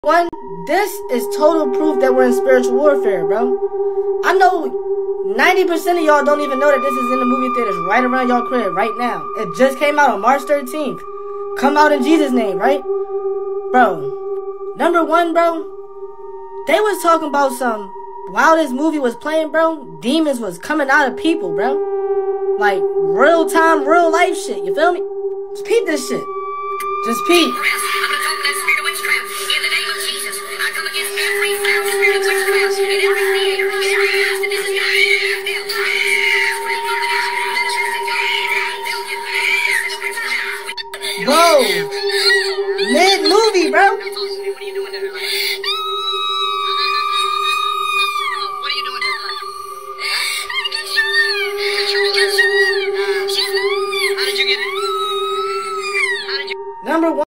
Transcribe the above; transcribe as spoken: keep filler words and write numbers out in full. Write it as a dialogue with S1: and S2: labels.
S1: One, this is total proof that we're in spiritual warfare, bro. I know ninety percent of y'all don't even know that this is in the movie theaters right around y'all crib right now. It just came out on March thirteenth. Come out in Jesus' name, right? Bro, number one, bro, they was talking about some, while this movie was playing, bro, demons was coming out of people, bro. Like, real time, real life shit, you feel me? Just peep this shit. Just peep.